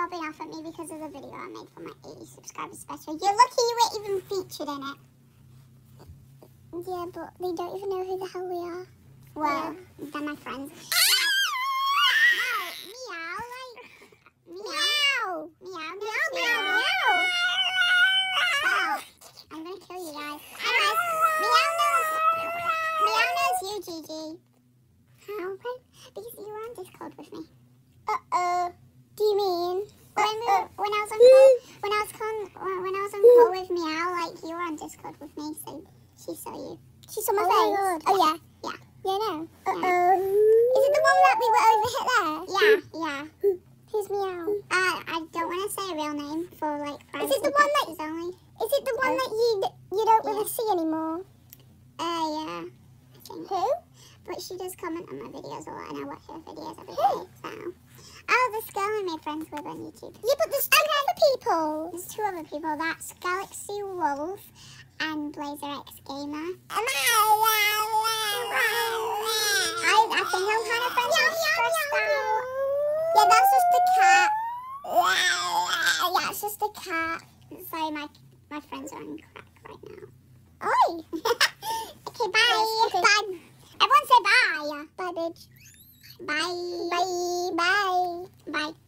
popping off at me because of the video I made for my 80 subscribers special. You're lucky you weren't even featured in it. Yeah, but they don't even know who the hell we are. Well, they're my friends. Meow, like... Meow. Meow, meow, meow, meow. Stop. I'm gonna kill you guys. Anyways, Meow knows you, Gigi. How? Because you were on Discord with me. Do you mean when I was on call with Meow, like you were on Discord with me, so she saw you. She saw my face. Oh yeah. Yeah. Yeah, no. Is it the one that we were over hit there? Yeah, yeah. Who's Meow? I don't want to say a real name for like friends. Is it the one that only? Is it the one that you don't really see anymore? Yeah. Who? But she does comment on my videos a lot, and I watch her videos every day. So. Oh, this girl I made friends with on YouTube. Yeah, but there's two other people. There's two other people. That's Galaxy Wolf and Blazer X Gamer. I think I'm kind of friends with Crystal. Yeah, that's just a cat. Yeah, it's just a cat. Sorry, my friends are on crack right now. Oi! Okay, bye. Yes, okay. Bye. Everyone say bye. Bye, bitch. Bye. Bye. Bye. Bye.